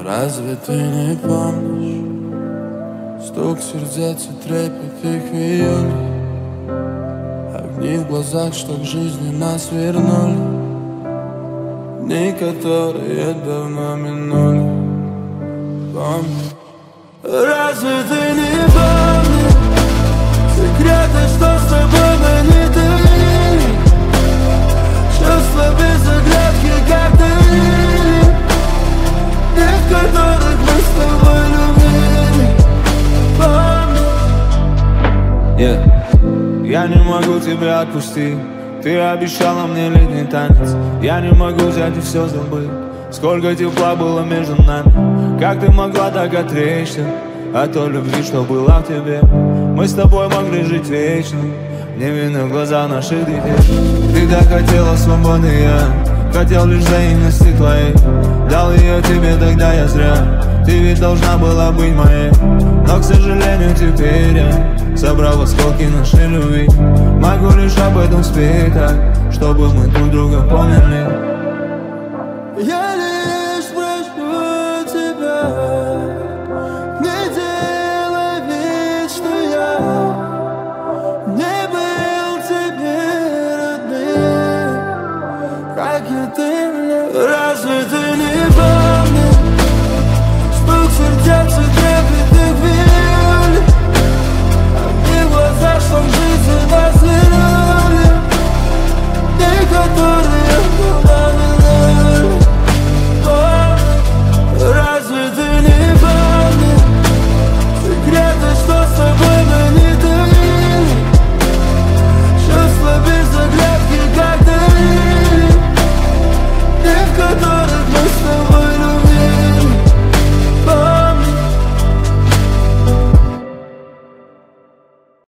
Разве ты не помнишь стук сердец и трепет их в июне, огни в глазах, что к жизни нас вернули, дни, которые давно минули. Помни. Разве ты не помнишь секреты, что с тобой мы не делили, чувства без оглядки, как дарили, дни, в которых мы с тобой любили. Помни. Я не могу тебя отпустить. Ты обещала мне летний танец. Я не могу взять и все забыть. Сколько тепла было между нами. Как ты могла так отречься от той любви, что была в тебе? Мы с тобой могли жить вечно, невинны в глаза наших детей. Ты так хотела свободы, я хотел лишь взаимности твоей. Дал ее тебе, тогда я зря. Ты ведь должна была быть моей. Но, к сожалению, теперь я собрал осколки нашей любви. Могу лишь об этом спеть так, чтобы мы друг друга поняли. Я лишь прошу тебя, не делай вид, что я не был тебе родным, как и ты мне. Разве ты не помнишь